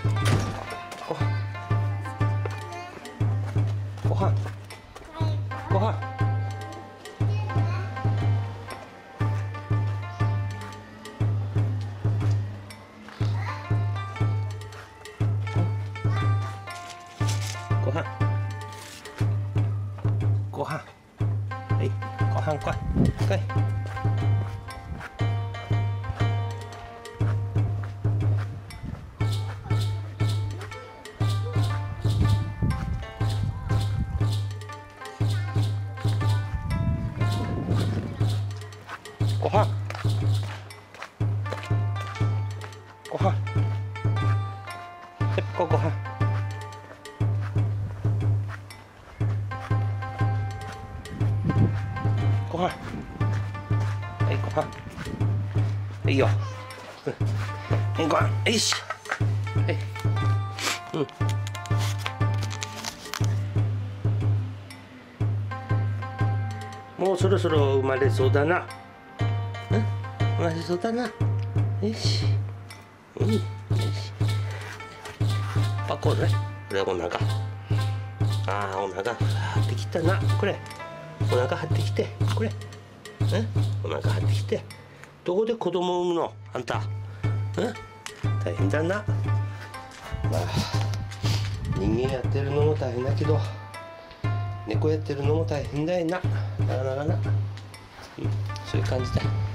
ご飯ご飯ご飯ご飯はいご飯来い来いご飯ご飯ペッコご飯ご飯はいご飯いいよはいご飯よしはいもうそろそろ生まれそうだな生まれそうだなよしよしパコねこれお腹お腹張ってきたなこれお腹張ってきてこれお腹張ってきてどこで子供を産むのあんた大変だなまあ人間やってるのも大変だけど猫やってるのも大変だよななかなかなそういう感じだ